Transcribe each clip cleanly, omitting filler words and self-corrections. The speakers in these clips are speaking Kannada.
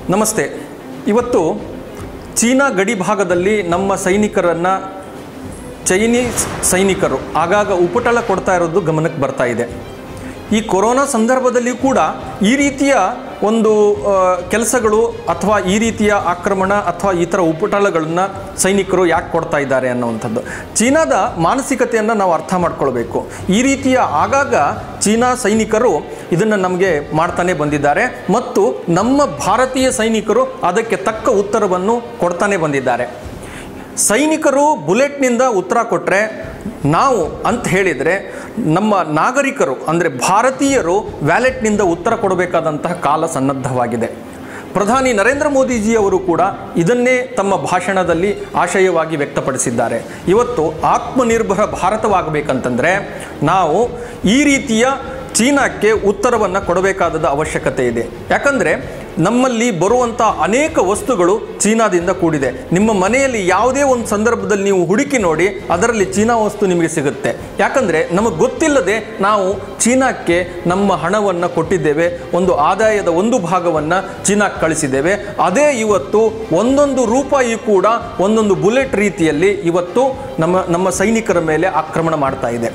ನಮಸ್ತೆ. ಇವತ್ತು ಚೀನಾ ಗಡಿ ಭಾಗದಲ್ಲಿ ನಮ್ಮ ಸೈನಿಕರನ್ನು ಚೈನೀಸ್ ಸೈನಿಕರು ಆಗಾಗ ಉಪಟಳ ಕೊಡ್ತಾ ಇರೋದು ಗಮನಕ್ಕೆ ಬರ್ತಾ ಇದೆ. ಈ ಕೊರೋನಾ ಸಂದರ್ಭದಲ್ಲಿ ಕೂಡ ಈ ರೀತಿಯ ಒಂದು ಕೆಲಸಗಳು ಅಥವಾ ಈ ರೀತಿಯ ಆಕ್ರಮಣ ಅಥವಾ ಈ ಥರ ಉಪಟಳಗಳನ್ನು ಸೈನಿಕರು ಯಾಕೆ ಕೊಡ್ತಾ ಇದ್ದಾರೆ ಅನ್ನುವಂಥದ್ದು. ಚೀನಾದ ಮಾನಸಿಕತೆಯನ್ನು ನಾವು ಅರ್ಥ ಮಾಡ್ಕೊಳ್ಬೇಕು. ಈ ರೀತಿಯ ಆಗಾಗ ಚೀನಾ ಸೈನಿಕರು ಇದನ್ನು ನಮಗೆ ಮಾಡ್ತಾನೆ ಬಂದಿದ್ದಾರೆ ಮತ್ತು ನಮ್ಮ ಭಾರತೀಯ ಸೈನಿಕರು ಅದಕ್ಕೆ ತಕ್ಕ ಉತ್ತರವನ್ನು ಕೊಡ್ತಾನೆ ಬಂದಿದ್ದಾರೆ. ಸೈನಿಕರು ಬುಲೆಟ್ನಿಂದ ಉತ್ತರ ಕೊಟ್ಟರೆ ನಾವು ಅಂತ ಹೇಳಿದರೆ ನಮ್ಮ ನಾಗರಿಕರು ಅಂದರೆ ಭಾರತೀಯರು ವ್ಯಾಲೆಟ್ನಿಂದ ಉತ್ತರ ಕೊಡಬೇಕಾದಂತಹ ಕಾಲ ಸನ್ನದ್ಧವಾಗಿದೆ. ಪ್ರಧಾನಿ ನರೇಂದ್ರ ಮೋದಿಜಿಯವರು ಕೂಡ ಇದನ್ನೇ ತಮ್ಮ ಭಾಷಣದಲ್ಲಿ ಆಶಯವಾಗಿ ವ್ಯಕ್ತಪಡಿಸಿದ್ದಾರೆ. ಇವತ್ತು ಆತ್ಮನಿರ್ಭರ ಭಾರತವಾಗಬೇಕಂತಂದರೆ ನಾವು ಈ ರೀತಿಯ ಚೀನಾಕ್ಕೆ ಉತ್ತರವನ್ನು ಕೊಡಬೇಕಾದ ಅವಶ್ಯಕತೆ ಇದೆ. ಯಾಕಂದರೆ ನಮ್ಮಲ್ಲಿ ಬರುವಂಥ ಅನೇಕ ವಸ್ತುಗಳು ಚೀನಾದಿಂದ ಕೂಡಿದೆ. ನಿಮ್ಮ ಮನೆಯಲ್ಲಿ ಯಾವುದೇ ಒಂದು ಸಂದರ್ಭದಲ್ಲಿ ನೀವು ಹುಡುಕಿ ನೋಡಿ, ಅದರಲ್ಲಿ ಚೀನಾ ವಸ್ತು ನಿಮಗೆ ಸಿಗುತ್ತೆ. ಯಾಕಂದರೆ ನಮಗೆ ಗೊತ್ತಿಲ್ಲದೆ ನಾವು ಚೀನಾಕ್ಕೆ ನಮ್ಮ ಹಣವನ್ನು ಕೊಟ್ಟಿದ್ದೇವೆ, ಒಂದು ಆದಾಯದ ಒಂದು ಭಾಗವನ್ನು ಚೀನಾಕ್ಕೆ ಕಳಿಸಿದ್ದೇವೆ. ಅದೇ ಇವತ್ತು ಒಂದೊಂದು ರೂಪಾಯಿ ಕೂಡ ಒಂದೊಂದು ಬುಲೆಟ್ ರೀತಿಯಲ್ಲಿ ಇವತ್ತು ನಮ್ಮ ಸೈನಿಕರ ಮೇಲೆ ಆಕ್ರಮಣ ಮಾಡ್ತಾ ಇದೆ.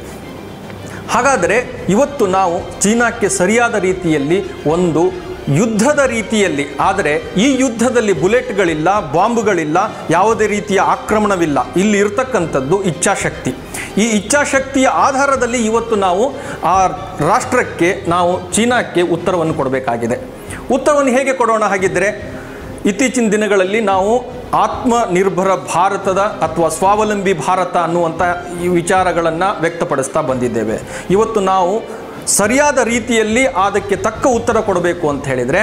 ಹಾಗಾದರೆ ಇವತ್ತು ನಾವು ಚೀನಾಕ್ಕೆ ಸರಿಯಾದ ರೀತಿಯಲ್ಲಿ ಒಂದು ಯುದ್ಧದ ರೀತಿಯಲ್ಲಿ, ಆದರೆ ಈ ಯುದ್ಧದಲ್ಲಿ ಬುಲೆಟ್ಗಳಿಲ್ಲ, ಬಾಂಬ್ಗಳಿಲ್ಲ, ಯಾವುದೇ ರೀತಿಯ ಆಕ್ರಮಣವಿಲ್ಲ. ಇಲ್ಲಿ ಇರತಕ್ಕಂಥದ್ದು ಇಚ್ಛಾಶಕ್ತಿ. ಈ ಇಚ್ಛಾಶಕ್ತಿಯ ಆಧಾರದಲ್ಲಿ ಇವತ್ತು ನಾವು ಆ ರಾಷ್ಟ್ರಕ್ಕೆ, ನಾವು ಚೀನಾಕ್ಕೆ ಉತ್ತರವನ್ನು ಕೊಡಬೇಕಾಗಿದೆ. ಉತ್ತರವನ್ನು ಹೇಗೆ ಕೊಡೋಣ? ಹಾಗಿದ್ದರೆ ಇತ್ತೀಚಿನ ದಿನಗಳಲ್ಲಿ ನಾವು ಆತ್ಮನಿರ್ಭರ ಭಾರತದ ಅಥವಾ ಸ್ವಾವಲಂಬಿ ಭಾರತ ಅನ್ನುವಂಥ ಈ ವಿಚಾರಗಳನ್ನು ವ್ಯಕ್ತಪಡಿಸ್ತಾ ಬಂದಿದ್ದೇವೆ. ಇವತ್ತು ನಾವು ಸರಿಯಾದ ರೀತಿಯಲ್ಲಿ ಅದಕ್ಕೆ ತಕ್ಕ ಉತ್ತರ ಕೊಡಬೇಕು ಅಂತ ಹೇಳಿದರೆ,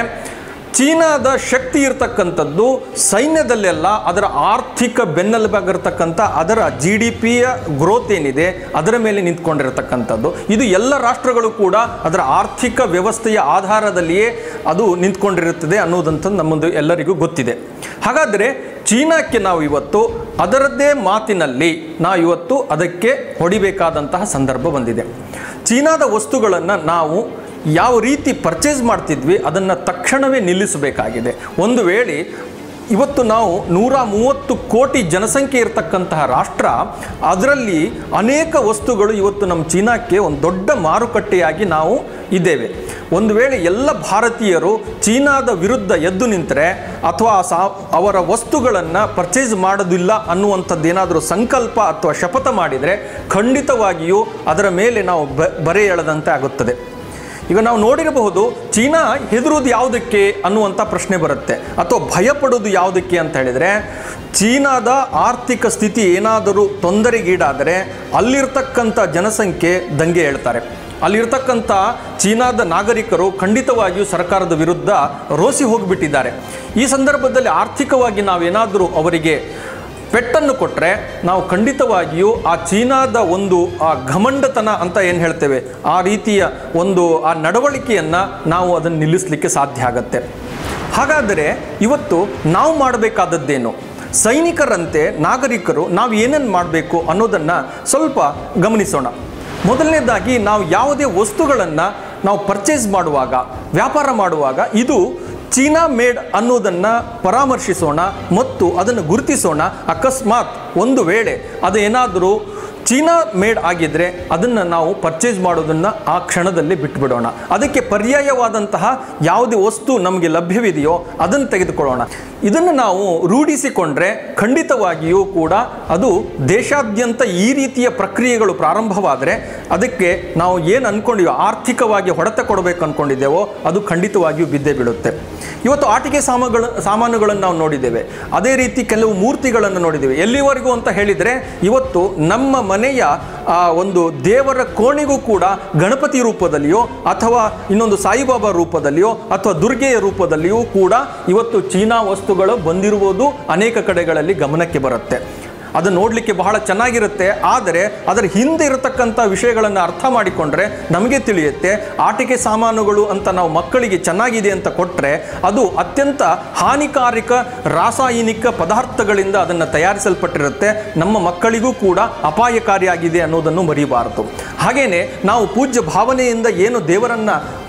ಚೀನಾದ ಶಕ್ತಿ ಇರತಕ್ಕಂಥದ್ದು ಸೈನ್ಯದಲ್ಲೆಲ್ಲ, ಅದರ ಆರ್ಥಿಕ ಬೆನ್ನೆಲುಬಾಗಿರ್ತಕ್ಕಂಥ ಅದರ GDPಯ ಗ್ರೋತ್ ಏನಿದೆ ಅದರ ಮೇಲೆ ನಿಂತ್ಕೊಂಡಿರತಕ್ಕಂಥದ್ದು. ಇದು ಎಲ್ಲ ರಾಷ್ಟ್ರಗಳು ಕೂಡ ಅದರ ಆರ್ಥಿಕ ವ್ಯವಸ್ಥೆಯ ಆಧಾರದಲ್ಲಿಯೇ ಅದು ನಿಂತ್ಕೊಂಡಿರುತ್ತದೆ ಅನ್ನೋದಂಥದ್ದು ನಮ್ಮದು ಎಲ್ಲರಿಗೂ ಗೊತ್ತಿದೆ. ಹಾಗಾದರೆ ಚೀನಾಕ್ಕೆ ನಾವು ಇವತ್ತು ಅದರದ್ದೇ ಮಾತಿನಲ್ಲಿ ನಾವು ಇವತ್ತು ಅದಕ್ಕೆ ಹೊಡಿಬೇಕಾದಂತಹ ಸಂದರ್ಭ ಬಂದಿದೆ. ಚೀನಾದ ವಸ್ತುಗಳನ್ನು ನಾವು ಯಾವ ರೀತಿ ಪರ್ಚೇಸ್ ಮಾಡ್ತಿದ್ವಿ ಅದನ್ನು ತಕ್ಷಣವೇ ನಿಲ್ಲಿಸಬೇಕಾಗಿದೆ. ಒಂದು ವೇಳೆ ಇವತ್ತು ನಾವು 130 ಕೋಟಿ ಜನಸಂಖ್ಯೆ ಇರತಕ್ಕಂತಹ ರಾಷ್ಟ್ರ, ಅದರಲ್ಲಿ ಅನೇಕ ವಸ್ತುಗಳು ಇವತ್ತು ನಮ್ಮ ಚೀನಾಕ್ಕೆ ಒಂದು ದೊಡ್ಡ ಮಾರುಕಟ್ಟೆಯಾಗಿ ನಾವು ಇದ್ದೇವೆ. ಒಂದು ವೇಳೆ ಎಲ್ಲ ಭಾರತೀಯರು ಚೀನಾದ ವಿರುದ್ಧ ಎದ್ದು ನಿಂತರೆ ಅಥವಾ ಅವರ ವಸ್ತುಗಳನ್ನು ಪರ್ಚೇಸ್ ಮಾಡೋದಿಲ್ಲ ಅನ್ನುವಂಥದ್ದೇನಾದರೂ ಸಂಕಲ್ಪ ಅಥವಾ ಶಪಥ ಮಾಡಿದರೆ ಖಂಡಿತವಾಗಿಯೂ ಅದರ ಮೇಲೆ ನಾವು ಬರೆ ಎಳೆದಂತೆ ಆಗುತ್ತದೆ. ಈಗ ನಾವು ನೋಡಿರಬಹುದು, ಚೀನಾ ಹೆದರುವುದು ಯಾವುದಕ್ಕೆ ಅನ್ನುವಂಥ ಪ್ರಶ್ನೆ ಬರುತ್ತೆ, ಅಥವಾ ಭಯಪಡೋದು ಯಾವುದಕ್ಕೆ ಅಂತ ಹೇಳಿದರೆ, ಚೀನಾದ ಆರ್ಥಿಕ ಸ್ಥಿತಿ ಏನಾದರೂ ತೊಂದರೆಗೀಡಾದರೆ ಅಲ್ಲಿರ್ತಕ್ಕಂಥ ಜನಸಂಖ್ಯೆ ದಂಗೆ ಹೇಳ್ತಾರೆ. ಅಲ್ಲಿರ್ತಕ್ಕಂಥ ಚೀನಾದ ನಾಗರಿಕರು ಖಂಡಿತವಾಗಿಯೂ ಸರ್ಕಾರದ ವಿರುದ್ಧ ರೋಸಿ ಹೋಗಿಬಿಟ್ಟಿದ್ದಾರೆ. ಈ ಸಂದರ್ಭದಲ್ಲಿ ಆರ್ಥಿಕವಾಗಿ ನಾವೇನಾದರೂ ಅವರಿಗೆ ಪೆಟ್ಟನ್ನು ಕೊಟ್ಟರೆ ನಾವು ಖಂಡಿತವಾಗಿಯೂ ಆ ಚೀನಾದ ಒಂದು ಆ ಘಮಂಡತನ ಅಂತ ಏನು ಹೇಳ್ತೇವೆ, ಆ ರೀತಿಯ ಒಂದು ಆ ನಡವಳಿಕೆಯನ್ನು ನಾವು ಅದನ್ನು ನಿಲ್ಲಿಸಲಿಕ್ಕೆ ಸಾಧ್ಯ ಆಗತ್ತೆ. ಹಾಗಾದರೆ ಇವತ್ತು ನಾವು ಮಾಡಬೇಕಾದದ್ದೇನು? ಸೈನಿಕರಂತೆ ನಾಗರಿಕರು ನಾವು ಏನೇನು ಮಾಡಬೇಕು ಅನ್ನೋದನ್ನು ಸ್ವಲ್ಪ ಗಮನಿಸೋಣ. ಮೊದಲನೇದಾಗಿ, ನಾವು ಯಾವುದೇ ವಸ್ತುಗಳನ್ನು ನಾವು ಪರ್ಚೇಸ್ ಮಾಡುವಾಗ, ವ್ಯಾಪಾರ ಮಾಡುವಾಗ ಇದು ಚೀನಾ ಮೇಡ್ ಅನ್ನೋದನ್ನು ಪರಾಮರ್ಶಿಸೋಣ ಮತ್ತು ಅದನ್ನು ಗುರುತಿಸೋಣ. ಅಕಸ್ಮಾತ್ ಒಂದು ವೇಳೆ ಅದು ಏನಾದರೂ ಚೀನಾ ಮೇಡ್ ಆಗಿದ್ದರೆ ಅದನ್ನು ನಾವು ಪರ್ಚೇಸ್ ಮಾಡೋದನ್ನು ಆ ಕ್ಷಣದಲ್ಲಿ ಬಿಟ್ಟುಬಿಡೋಣ. ಅದಕ್ಕೆ ಪರ್ಯಾಯವಾದಂತಹ ಯಾವುದೇ ವಸ್ತು ನಮಗೆ ಲಭ್ಯವಿದೆಯೋ ಅದನ್ನು ತೆಗೆದುಕೊಳ್ಳೋಣ. ಇದನ್ನು ನಾವು ರೂಢಿಸಿಕೊಂಡ್ರೆ ಖಂಡಿತವಾಗಿಯೂ ಕೂಡ ಅದು ದೇಶಾದ್ಯಂತ ಈ ರೀತಿಯ ಪ್ರಕ್ರಿಯೆಗಳು ಪ್ರಾರಂಭವಾದರೆ ಅದಕ್ಕೆ ನಾವು ಏನು ಅಂದ್ಕೊಂಡಿವೋ, ಆರ್ಥಿಕವಾಗಿ ಹೊಡೆತ ಕೊಡಬೇಕು ಅಂದ್ಕೊಂಡಿದ್ದೇವೋ ಅದು ಖಂಡಿತವಾಗಿಯೂ ಬಿದ್ದೇ ಬೀಳುತ್ತೆ. ಇವತ್ತು ಆಟಿಕೆ ಸಾಮಾನುಗಳನ್ನು ನಾವು ನೋಡಿದ್ದೇವೆ. ಅದೇ ರೀತಿ ಕೆಲವು ಮೂರ್ತಿಗಳನ್ನು ನೋಡಿದ್ದೇವೆ. ಎಲ್ಲಿವರೆಗೂ ಅಂತ ಹೇಳಿದರೆ, ಇವತ್ತು ನಮ್ಮ ಮನೆಯ ಒಂದು ದೇವರ ಕೋಣೆಗೂ ಕೂಡ ಗಣಪತಿ ರೂಪದಲ್ಲಿಯೋ ಅಥವಾ ಇನ್ನೊಂದು ಸಾಯಿಬಾಬಾ ರೂಪದಲ್ಲಿಯೋ ಅಥವಾ ದುರ್ಗೆಯ ರೂಪದಲ್ಲಿಯೂ ಕೂಡ ಇವತ್ತು ಚೀನಾ ವಸ್ತುಗಳು ಬಂದಿರುವುದು ಅನೇಕ ಕಡೆಗಳಲ್ಲಿ ಗಮನಕ್ಕೆ ಬರುತ್ತೆ. ಅದು ನೋಡಲಿಕ್ಕೆ ಬಹಳ ಚೆನ್ನಾಗಿರುತ್ತೆ. ಆದರೆ ಅದರ ಹಿಂದೆ ಇರತಕ್ಕಂಥ ವಿಷಯಗಳನ್ನು ಅರ್ಥ ಮಾಡಿಕೊಂಡ್ರೆ ನಮಗೆ ತಿಳಿಯುತ್ತೆ, ಆಟಿಕೆ ಸಾಮಾನುಗಳು ಅಂತ ನಾವು ಮಕ್ಕಳಿಗೆ ಚೆನ್ನಾಗಿದೆ ಅಂತ ಕೊಟ್ಟರೆ ಅದು ಅತ್ಯಂತ ಹಾನಿಕಾರಕ ರಾಸಾಯನಿಕ ಪದಾರ್ಥಗಳಿಂದ ಅದನ್ನು ತಯಾರಿಸಲ್ಪಟ್ಟಿರುತ್ತೆ. ನಮ್ಮ ಮಕ್ಕಳಿಗೂ ಕೂಡ ಅಪಾಯಕಾರಿಯಾಗಿದೆ ಅನ್ನೋದನ್ನು ಮರಿಬಾರದು. ಹಾಗೆಯೇ ನಾವು ಪೂಜ್ಯ ಭಾವನೆಯಿಂದ ಏನು ದೇವರನ್ನು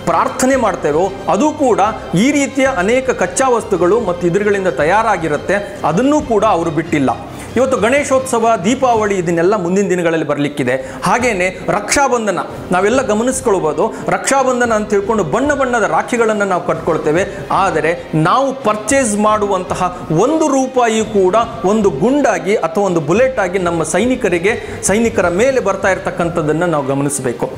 ಪ್ರಾರ್ಥನೆ ಮಾಡ್ತೇವೋ ಅದು ಕೂಡ ಈ ರೀತಿಯ ಅನೇಕ ಕಚ್ಚಾ ವಸ್ತುಗಳು ಮತ್ತು ಇದ್ರುಗಳಿಂದ ತಯಾರಾಗಿರುತ್ತೆ, ಅದನ್ನೂ ಕೂಡ ಅವರು ಬಿಟ್ಟಿಲ್ಲ. ಇವತ್ತು ಗಣೇಶೋತ್ಸವ, ದೀಪಾವಳಿ ಇದನ್ನೆಲ್ಲ ಮುಂದಿನ ದಿನಗಳಲ್ಲಿ ಬರಲಿಕ್ಕಿದೆ. ಹಾಗೇನೆ ರಕ್ಷಾಬಂಧನ ನಾವೆಲ್ಲ ಗಮನಿಸ್ಕೊಳ್ಬೋದು. ರಕ್ಷಾಬಂಧನ ಅಂತ ತಿಳ್ಕೊಂಡು ಬಣ್ಣ ಬಣ್ಣದ ರಾಖಿಗಳನ್ನು ನಾವು ಕಟ್ಕೊಳ್ತೇವೆ. ಆದರೆ ನಾವು ಪರ್ಚೇಸ್ ಮಾಡುವಂತಹ ₹1 ಕೂಡ ಒಂದು ಗುಂಡಾಗಿ ಅಥವಾ ಒಂದು ಬುಲೆಟ್ ಆಗಿ ನಮ್ಮ ಸೈನಿಕರ ಮೇಲೆ ಬರ್ತಾ ಇರತಕ್ಕಂಥದ್ದನ್ನು ನಾವು ಗಮನಿಸಬೇಕು.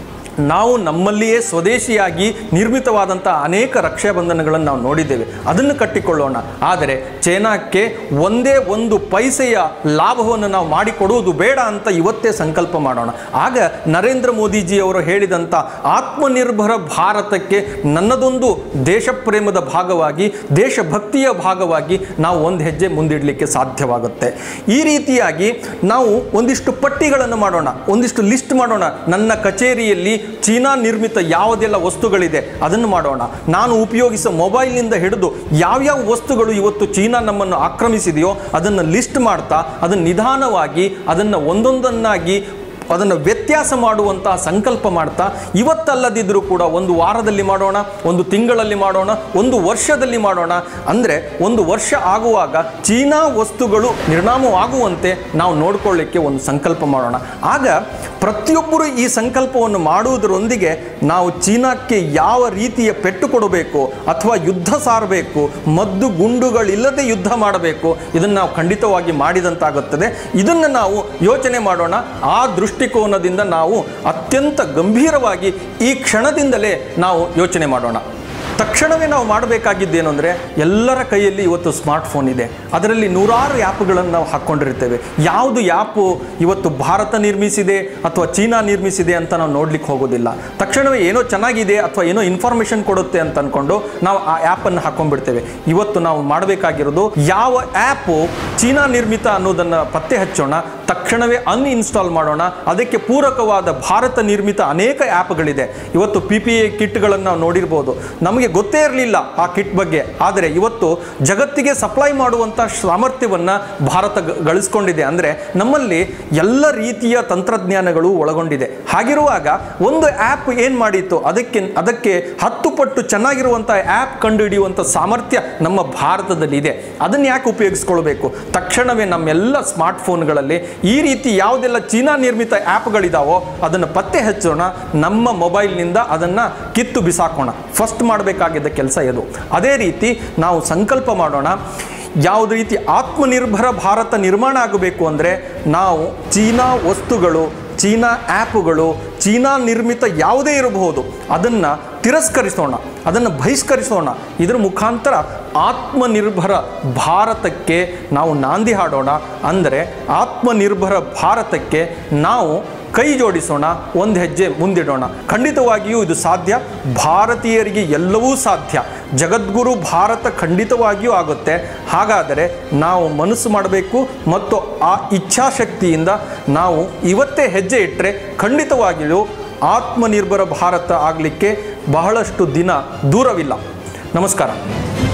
ನಾವು ನಮ್ಮಲ್ಲಿಯೇ ಸ್ವದೇಶಿಯಾಗಿ ನಿರ್ಮಿತವಾದಂಥ ಅನೇಕ ರಕ್ಷಾಬಂಧನಗಳನ್ನು ನಾವು ನೋಡಿದ್ದೇವೆ, ಅದನ್ನು ಕಟ್ಟಿಕೊಳ್ಳೋಣ. ಆದರೆ ಚೈನಾಕ್ಕೆ ಒಂದೇ ಒಂದು ಪೈಸೆಯ ಲಾಭವನ್ನು ನಾವು ಮಾಡಿಕೊಡುವುದು ಬೇಡ ಅಂತ ಇವತ್ತೇ ಸಂಕಲ್ಪ ಮಾಡೋಣ. ಆಗ ನರೇಂದ್ರ ಮೋದಿಜಿಯವರು ಹೇಳಿದಂಥ ಆತ್ಮನಿರ್ಭರ ಭಾರತಕ್ಕೆ ನನ್ನದೊಂದು ದೇಶ ಪ್ರೇಮದ ಭಾಗವಾಗಿ, ದೇಶಭಕ್ತಿಯ ಭಾಗವಾಗಿ ನಾವು ಒಂದು ಹೆಜ್ಜೆ ಮುಂದಿಡಲಿಕ್ಕೆ ಸಾಧ್ಯವಾಗುತ್ತೆ. ಈ ರೀತಿಯಾಗಿ ನಾವು ಒಂದಿಷ್ಟು ಪಟ್ಟಿಗಳನ್ನು ಮಾಡೋಣ, ಒಂದಿಷ್ಟು ಲಿಸ್ಟ್ ಮಾಡೋಣ. ನನ್ನ ಕಚೇರಿಯಲ್ಲಿ ಚೀನಾ ನಿರ್ಮಿತ ಯಾವುದೆಲ್ಲ ವಸ್ತುಗಳಿದೆ ಅದನ್ನು ಮಾಡೋಣ. ನಾನು ಉಪಯೋಗಿಸೋ ಮೊಬೈಲ್ನಿಂದ ಹಿಡಿದು ಯಾವ್ಯಾವ ವಸ್ತುಗಳು ಇವತ್ತು ಚೀನಾ ನಮ್ಮನ್ನು ಆಕ್ರಮಿಸಿದೆಯೋ ಅದನ್ನು ಲಿಸ್ಟ್ ಮಾಡ್ತಾ ಅದನ್ನು ನಿಧಾನವಾಗಿ ಅದನ್ನು ಒಂದೊಂದನ್ನಾಗಿ ಅದನ್ನು ವ್ಯತ್ಯಾಸ ಮಾಡುವಂತಹ ಸಂಕಲ್ಪ ಮಾಡ್ತಾ ಇವತ್ತಲ್ಲದಿದ್ದರೂ ಕೂಡ ಒಂದು ವಾರದಲ್ಲಿ ಮಾಡೋಣ, ಒಂದು ತಿಂಗಳಲ್ಲಿ ಮಾಡೋಣ, ಒಂದು ವರ್ಷದಲ್ಲಿ ಮಾಡೋಣ. ಅಂದರೆ ಒಂದು ವರ್ಷ ಆಗುವಾಗ ಚೀನಾ ವಸ್ತುಗಳು ನಿರ್ನಾಮವಾಗುವಂತೆ ನಾವು ನೋಡಿಕೊಳ್ಳಿಕ್ಕೆ ಒಂದು ಸಂಕಲ್ಪ ಮಾಡೋಣ. ಆಗ ಪ್ರತಿಯೊಬ್ಬರು ಈ ಸಂಕಲ್ಪವನ್ನು ಮಾಡುವುದರೊಂದಿಗೆ ನಾವು ಚೀನಾಕ್ಕೆ ಯಾವ ರೀತಿಯ ಪೆಟ್ಟು ಕೊಡಬೇಕು ಅಥವಾ ಯುದ್ಧ ಸಾರಬೇಕು, ಮದ್ದು ಗುಂಡುಗಳಿಲ್ಲದೆ ಯುದ್ಧ ಮಾಡಬೇಕು, ಇದನ್ನು ನಾವು ಖಂಡಿತವಾಗಿ ಮಾಡಿದಂತಾಗುತ್ತದೆ. ಇದನ್ನು ನಾವು ಯೋಚನೆ ಮಾಡೋಣ. ಆ ದೃಷ್ಟಿಕೋನದಿಂದ ನಾವು ಅತ್ಯಂತ ಗಂಭೀರವಾಗಿ ಈ ಕ್ಷಣದಿಂದಲೇ ನಾವು ಯೋಚನೆ ಮಾಡೋಣ. ತಕ್ಷಣವೇ ನಾವು ಮಾಡಬೇಕಾಗಿದ್ದೇನು ಅಂದರೆ, ಎಲ್ಲರ ಕೈಯಲ್ಲಿ ಇವತ್ತು ಸ್ಮಾರ್ಟ್ಫೋನ್ ಇದೆ, ಅದರಲ್ಲಿ ನೂರಾರು ಆ್ಯಪ್ಗಳನ್ನು ನಾವು ಹಾಕ್ಕೊಂಡಿರ್ತೇವೆ. ಯಾವುದು ಆ್ಯಪು ಇವತ್ತು ಭಾರತ ನಿರ್ಮಿಸಿದೆ ಅಥವಾ ಚೀನಾ ನಿರ್ಮಿಸಿದೆ ಅಂತ ನಾವು ನೋಡ್ಲಿಕ್ಕೆ ಹೋಗೋದಿಲ್ಲ. ತಕ್ಷಣವೇ ಏನೋ ಚೆನ್ನಾಗಿದೆ ಅಥವಾ ಏನೋ ಇನ್ಫಾರ್ಮೇಷನ್ ಕೊಡುತ್ತೆ ಅಂತ ಅಂದ್ಕೊಂಡು ನಾವು ಆ ಆ್ಯಪನ್ನು ಹಾಕ್ಕೊಂಡ್ಬಿಡ್ತೇವೆ. ಇವತ್ತು ನಾವು ಮಾಡಬೇಕಾಗಿರೋದು ಯಾವ ಆ್ಯಪು ಚೀನಾ ನಿರ್ಮಿತ ಅನ್ನೋದನ್ನು ಪತ್ತೆ ಹಚ್ಚೋಣ, ತಕ್ಷಣವೇ ಅನ್ಇನ್ಸ್ಟಾಲ್ ಮಾಡೋಣ. ಅದಕ್ಕೆ ಪೂರಕವಾದ ಭಾರತ ನಿರ್ಮಿತ ಅನೇಕ ಆ್ಯಪ್ಗಳಿದೆ. ಇವತ್ತು PPE ಕಿಟ್ಗಳನ್ನು ನಾವು ನೋಡಿರ್ಬೋದು, ನಮಗೆ ಗೊತ್ತೇ ಇರಲಿಲ್ಲ ಆ ಕಿಟ್ ಬಗ್ಗೆ. ಆದರೆ ಇವತ್ತು ಜಗತ್ತಿಗೆ ಸಪ್ಲೈ ಮಾಡುವಂಥ ಸಾಮರ್ಥ್ಯವನ್ನು ಭಾರತ ಗಳಿಸ್ಕೊಂಡಿದೆ. ಅಂದರೆ ನಮ್ಮಲ್ಲಿ ಎಲ್ಲ ರೀತಿಯ ತಂತ್ರಜ್ಞಾನಗಳು ಒಳಗೊಂಡಿದೆ. ಹಾಗಿರುವಾಗ ಒಂದು ಆ್ಯಪ್ ಏನು ಮಾಡಿತ್ತು, ಅದಕ್ಕೆ 10 ಪಟ್ಟು ಚೆನ್ನಾಗಿರುವಂಥ ಆ್ಯಪ್ ಕಂಡುಹಿಡಿಯುವಂಥ ಸಾಮರ್ಥ್ಯ ನಮ್ಮ ಭಾರತದಲ್ಲಿ ಇದೆ. ಅದನ್ನು ಯಾಕೆ ಉಪಯೋಗಿಸ್ಕೊಳ್ಬೇಕು? ತಕ್ಷಣವೇ ನಮ್ಮೆಲ್ಲ ಸ್ಮಾರ್ಟ್ಫೋನ್ಗಳಲ್ಲಿ ಈ ರೀತಿ ಯಾವುದೆಲ್ಲ ಚೀನಾ ನಿರ್ಮಿತ ಆ್ಯಪ್ಗಳಿದಾವೋ ಅದನ್ನು ಪತ್ತೆ ಹಚ್ಚೋಣ, ನಮ್ಮ ಮೊಬೈಲ್ನಿಂದ ಅದನ್ನು ಕಿತ್ತು ಬಿಸಾಕೋಣ. ಫಸ್ಟ್ ಮಾಡಬೇಕಾಗಿದ್ದ ಕೆಲಸ ಇದು. ಅದೇ ರೀತಿ ನಾವು ಸಂಕಲ್ಪ ಮಾಡೋಣ, ಯಾವುದೇ ರೀತಿ ಆತ್ಮನಿರ್ಭರ ಭಾರತ ನಿರ್ಮಾಣ ಆಗಬೇಕು ಅಂದರೆ ನಾವು ಚೀನಾ ವಸ್ತುಗಳು, ಚೀನಾ ಆ್ಯಪ್ಗಳು, ಚೀನಾ ನಿರ್ಮಿತ ಯಾವುದೇ ಇರಬಹುದು ಅದನ್ನು ತಿರಸ್ಕರಿಸೋಣ, ಅದನ್ನು ಬಹಿಷ್ಕರಿಸೋಣ. ಇದರ ಮುಖಾಂತರ ಆತ್ಮನಿರ್ಭರ ಭಾರತಕ್ಕೆ ನಾವು ನಾಂದಿ ಹಾಡೋಣ. ಅಂದರೆ ಆತ್ಮನಿರ್ಭರ ಭಾರತಕ್ಕೆ ನಾವು ಕೈ ಜೋಡಿಸೋಣ, ಒಂದು ಹೆಜ್ಜೆ ಮುಂದಿಡೋಣ. ಖಂಡಿತವಾಗಿಯೂ ಇದು ಸಾಧ್ಯ. ಭಾರತೀಯರಿಗೆ ಎಲ್ಲವೂ ಸಾಧ್ಯ. ಜಗದ್ಗುರು ಭಾರತ ಖಂಡಿತವಾಗಿಯೂ ಆಗುತ್ತೆ. ಹಾಗಾದರೆ ನಾವು ಮನಸ್ಸು ಮಾಡಬೇಕು ಮತ್ತು ಆ ಇಚ್ಛಾಶಕ್ತಿಯಿಂದ ನಾವು ಇವತ್ತೇ ಹೆಜ್ಜೆ ಇಟ್ಟರೆ ಖಂಡಿತವಾಗಿಯೂ ಆತ್ಮನಿರ್ಭರ ಭಾರತ ಆಗಲಿಕ್ಕೆ ಬಹಳಷ್ಟು ದಿನ ದೂರವಿಲ್ಲ. ನಮಸ್ಕಾರ.